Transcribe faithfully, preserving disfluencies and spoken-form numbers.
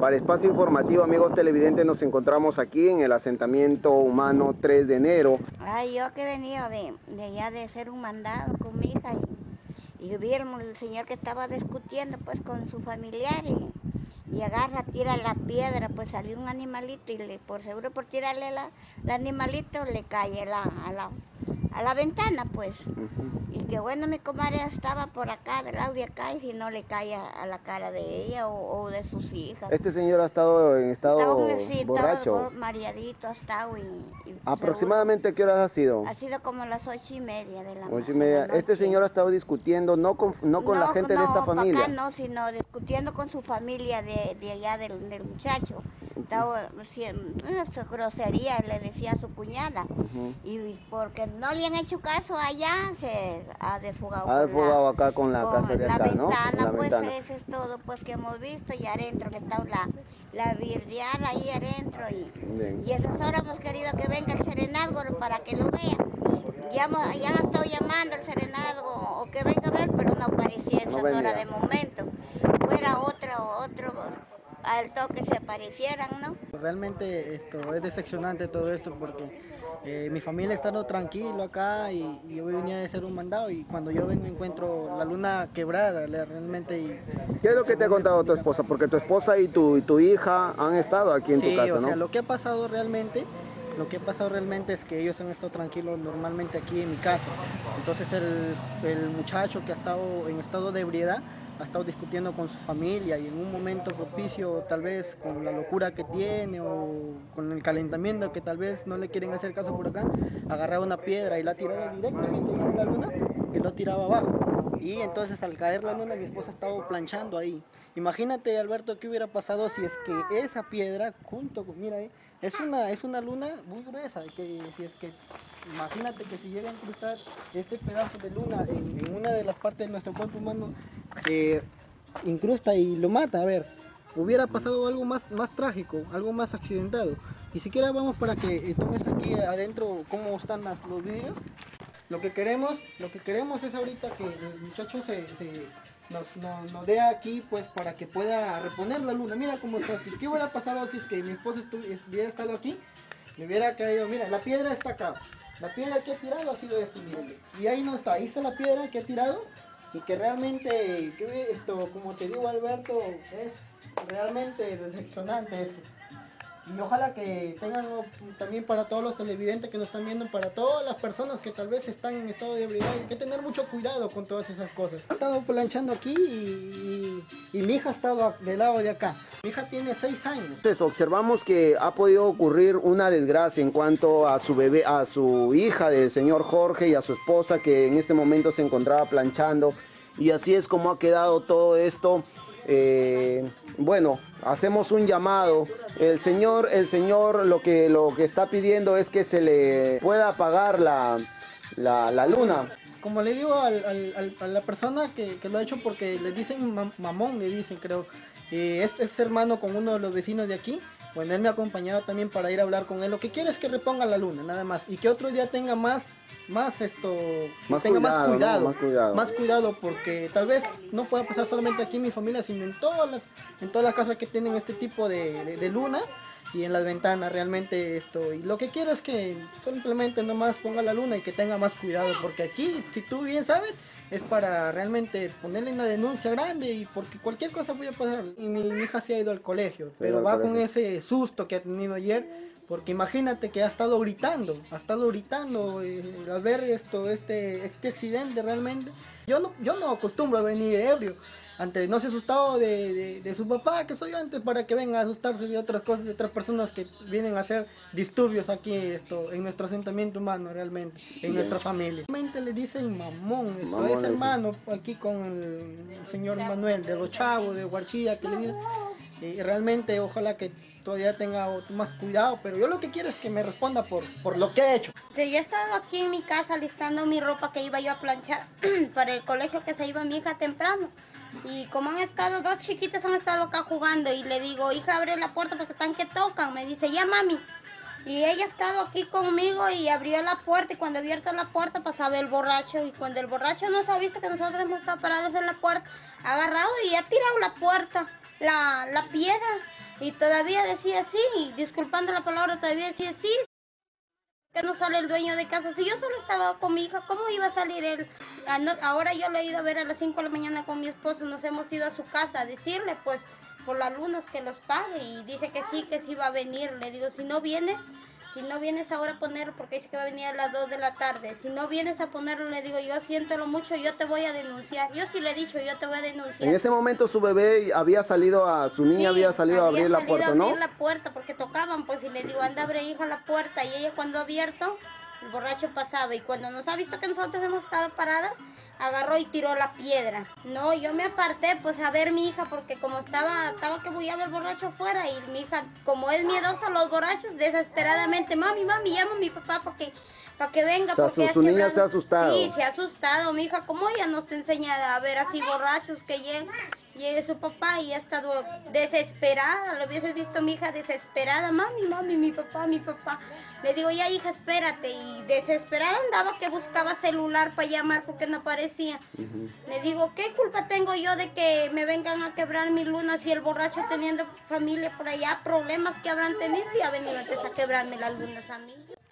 Para Espacio Informativo, amigos televidentes, nos encontramos aquí en el asentamiento humano tres de enero. Ay, yo que he venido de, de allá de hacer un mandado con mi hija y, y vi el, el señor que estaba discutiendo pues con su familiar y, y agarra, tira la piedra, pues salió un animalito y le, por seguro por tirarle la, el animalito le cae la, a, la, a la ventana pues. Uh-huh. Y que bueno, mi comadre estaba por acá, del lado de acá, y si no le cae a, a la cara de ella o, o de sus hijas. ¿Este señor ha estado en estado estado, sí, borracho? Estado mareadito ha estado y... y ¿Aproximadamente a qué horas ha sido? Ha sido como las ocho y media de la, ocho y media. de la noche. Este señor ha estado discutiendo, no con, no con no, la gente no, de esta familia. Acá no, sino discutiendo con su familia de, de allá del, del muchacho. Estaba haciendo una grosería, le decía a su cuñada. Uh-huh. Y porque no le han hecho caso allá, se ha desfugado. Ha desfugado acá con la con casa de la acá, ventana, ¿no? La pues ventana. Eso es todo pues que hemos visto y adentro que está la, la virdiana ahí adentro. Y, y esas horas hemos querido que venga el serenazgo para que lo vea. Ya, ya han estado llamando al serenazgo o que venga a ver, pero no aparecía en esas no horas de momento. Fuera otro, otro al toque se aparecieran, ¿no? Realmente esto es decepcionante todo esto porque eh, mi familia está tranquilo acá y, y yo venía de hacer un mandado y cuando yo vengo encuentro la luna quebrada realmente. Y, ¿qué es lo que te ha contado tu esposa? Porque tu esposa y tu, y tu hija han estado aquí en sí, tu casa, o sea, ¿no? Lo que ha pasado realmente... Lo que ha pasado realmente es que ellos han estado tranquilos normalmente aquí en mi casa. Entonces el, el muchacho que ha estado en estado de ebriedad ha estado discutiendo con su familia y en un momento propicio, tal vez con la locura que tiene o con el calentamiento que tal vez no le quieren hacer caso por acá, agarraba una piedra y la ha tirado directamente en la luna y lo tiraba abajo. Y entonces al caer la luna mi esposa estaba planchando ahí. Imagínate, Alberto, qué hubiera pasado si es que esa piedra junto con, mira ahí, es una, es una luna muy gruesa, que si es que, imagínate que si llega a incrustar este pedazo de luna en, en una de las partes de nuestro cuerpo humano, eh, incrusta y lo mata, a ver, hubiera pasado algo más, más trágico, algo más accidentado. Ni siquiera vamos para que tomes aquí adentro cómo están las, los vidrios. Lo que queremos, lo que queremos es ahorita que el muchacho se, se nos, nos, nos dé aquí pues para que pueda reponer la luna. Mira cómo está aquí. ¿Qué hubiera pasado si es que mi esposa hubiera estado aquí? Me hubiera caído, mira, la piedra está acá. La piedra que ha tirado ha sido esto, miren. Y ahí no está, ahí está la piedra que ha tirado. Y que realmente, que esto, como te digo Alberto, es realmente decepcionante esto. Y ojalá que tengan también para todos los televidentes que nos están viendo, para todas las personas que tal vez están en estado de ebriedad, hay que tener mucho cuidado con todas esas cosas. He estado planchando aquí y, y, y mi hija ha estado del lado de acá. Mi hija tiene seis años. Entonces observamos que ha podido ocurrir una desgracia en cuanto a su bebé, a su hija del señor Jorge y a su esposa que en este momento se encontraba planchando. Y así es como ha quedado todo esto. Eh, bueno, hacemos un llamado. El señor, el señor lo que, lo que está pidiendo es que se le pueda apagar la, la, la luna. Como le digo al, al, a la persona que, que lo ha hecho, porque le dicen mam, mamón, le dicen creo, eh, es, es hermano con uno de los vecinos de aquí. Bueno, él me ha acompañado también para ir a hablar con él. Lo que quiere es que reponga la luna, nada más. Y que otro día tenga más, más esto, más tenga cuidado, más cuidado, ¿no? más cuidado. Más cuidado, porque tal vez no pueda pasar solamente aquí en mi familia, sino en todas las, en todas las casas que tienen este tipo de, de, de luna. Y en las ventanas realmente esto, y lo que quiero es que simplemente nomás ponga la luna y que tenga más cuidado, porque aquí, si tú bien sabes, es para realmente ponerle una denuncia grande y porque cualquier cosa puede pasar. Y mi, mi hija se ha ido al colegio, pero va con ese susto que ha tenido ayer, porque imagínate que ha estado gritando, ha estado gritando eh, al ver esto, este, este accidente realmente. Yo no, yo no acostumbro a venir ebrio. Antes no se asustaba de, de, de su papá, que soy yo antes, para que venga a asustarse de otras cosas, de otras personas que vienen a hacer disturbios aquí esto, en nuestro asentamiento humano realmente, en Bien. nuestra familia. Realmente le dicen mamón, esto mamón es hermano aquí con el señor Manuel de Los Chavos, de Huarchilla, que le dicen, y realmente ojalá que todavía tenga más cuidado, pero yo lo que quiero es que me responda por, por lo que he hecho. Sí, yo he estado aquí en mi casa listando mi ropa que iba yo a planchar para el colegio que se iba mi hija temprano. Y como han estado, dos chiquitas han estado acá jugando y le digo, hija, abre la puerta porque están que tocan. Me dice, ya mami. Y ella ha estado aquí conmigo y abrió la puerta y cuando abierta la puerta pasaba el borracho. Y cuando el borracho nos ha visto que nosotros hemos estado parados en la puerta, ha agarrado y ha tirado la puerta, la, la piedra. Y todavía decía sí, disculpando la palabra, todavía decía sí. Que no sale el dueño de casa. Si yo solo estaba con mi hija, ¿cómo iba a salir él? Ahora yo lo he ido a ver a las cinco de la mañana con mi esposo, nos hemos ido a su casa a decirle, pues, por las lunas que los pague, y dice que sí, que sí va a venir. Le digo, si no vienes, si no vienes ahora a ponerlo, porque dice que va a venir a las dos de la tarde, si no vienes a ponerlo, le digo, yo siéntelo mucho, yo te voy a denunciar. Yo sí le he dicho, yo te voy a denunciar. En ese momento su bebé había salido a, su niña Sí, había salido a abrir la puerta, ¿no? a abrir la puerta porque tocaban, pues, y le digo, anda, abre, hija, la puerta, y ella cuando ha abierto, el borracho pasaba, y cuando nos ha visto que nosotros hemos estado paradas, agarró y tiró la piedra. No, yo me aparté, pues, a ver mi hija, porque como estaba, estaba que bullaba el borracho afuera, y mi hija, como es miedosa a los borrachos, desesperadamente, mami, mami, llama a mi papá para que, para que venga. O sea, porque su, su niña se ha asustado. Sí, se ha asustado, mi hija, ¿cómo ella nos te enseña a ver así borrachos que lleguen? Llegue su papá y ha estado desesperada, lo hubieses visto mi hija desesperada, mami, mami, mi papá, mi papá. Le digo, ya hija, espérate, y desesperada andaba que buscaba celular para llamar porque no aparecía. Uh-huh. Le digo, ¿qué culpa tengo yo de que me vengan a quebrar mis lunas y el borracho teniendo familia por allá, problemas que habrán tenido y ha venido antes a quebrarme las lunas a mí?